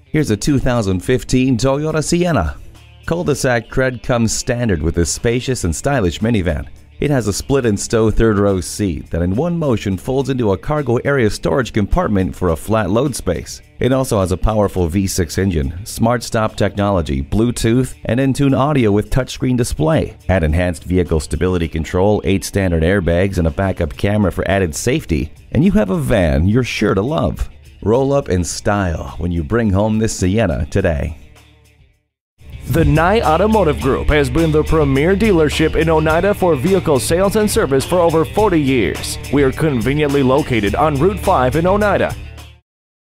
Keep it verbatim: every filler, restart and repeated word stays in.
Here's a two thousand fifteen Toyota Sienna. Cul-de-sac cred comes standard with this spacious and stylish minivan. It has a split-and-stow third-row seat that in one motion folds into a cargo area storage compartment for a flat load space. It also has a powerful V six engine, smart stop technology, Bluetooth, and in-tune audio with touchscreen display. Add enhanced vehicle stability control, eight standard airbags, and a backup camera for added safety, and you have a van you're sure to love. Roll up in style when you bring home this Sienna today. The Nye Automotive Group has been the premier dealership in Oneida for vehicle sales and service for over forty years. We are conveniently located on Route five in Oneida.